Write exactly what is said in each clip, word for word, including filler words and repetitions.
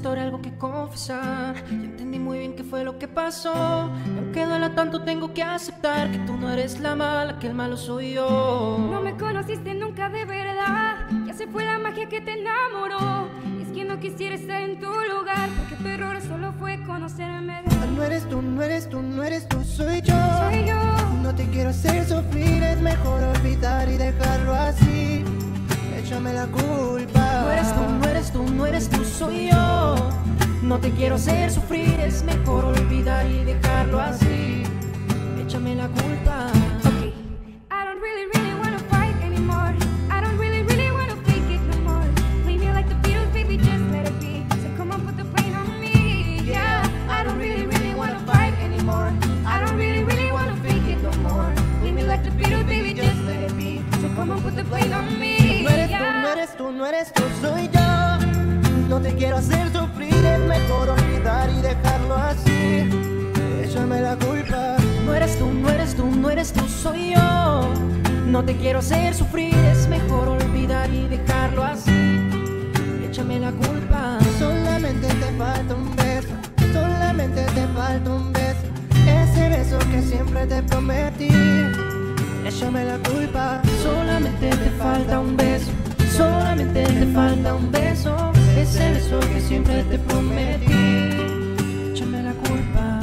historia, algo que confesar. Ya entendí muy bien qué fue lo que pasó. Y aunque duela tanto, tengo que aceptar que tú no eres la mala, que el malo soy yo. No me conociste nunca de verdad. Ya se fue la magia que te enamoró. Y es que no quisiera estar en tu lugar, porque tu error solo fue conocerme de... No eres tú, no eres tú, no eres tú, soy yo. Soy yo. No te quiero hacer sufrir, es mejor olvidar y dejarlo así. Échame la culpa. No eres tú, no eres tú, no eres tú, soy yo. No te quiero hacer sufrir, es mejor olvidar y dejarlo así. Échame la culpa. Okay. I don't really, really wanna fight anymore. I don't really, really wanna fake it no more. Leave me like the Beatles, baby, just let it be. So come on, put the blame on me. Yeah, I don't really, really wanna fight anymore. I don't really, really wanna fake it no more. Leave me like the Beatles, baby, just let it be. So come on, put the blame on me. No eres tú, no eres tú, no eres tú, soy yo. No te quiero hacer sufrir, es mejor olvidar y dejarlo así. Échame la culpa. No eres tú, no eres tú, no eres tú, soy yo. No te quiero hacer sufrir, es mejor olvidar y dejarlo así. Échame la culpa. Solamente te falta un beso, solamente te falta un beso. Ese beso que siempre te prometí. Échame la culpa. Solamente te falta un beso, solamente te falta un beso. Ese beso que siempre te prometí. Échame la culpa.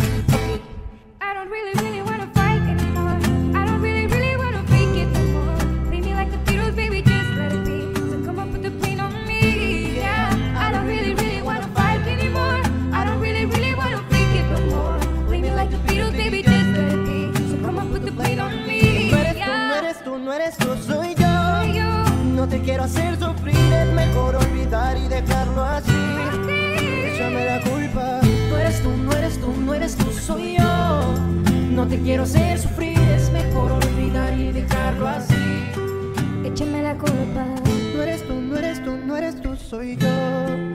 I don't really, really wanna fight anymore. I don't really, really wanna fake it no more. Leave me like the Beatles, baby, just let it be. So come on, put the blame on me. Yeah, I don't really, really wanna fight anymore. I don't really, really wanna fake it no more. Leave me like the Beatles, baby, just let it be. So come on, put the blame on me. No eres tú, no eres tú, no eres tú, soy yo. No te quiero hacer sufrir, es mejor olvidar y dejarlo así. Échame la culpa. No eres tú, no eres tú, no eres tú, soy yo. No te quiero hacer sufrir, es mejor olvidar y dejarlo así. Échame la culpa. No eres tú, no eres tú, no eres tú, soy yo.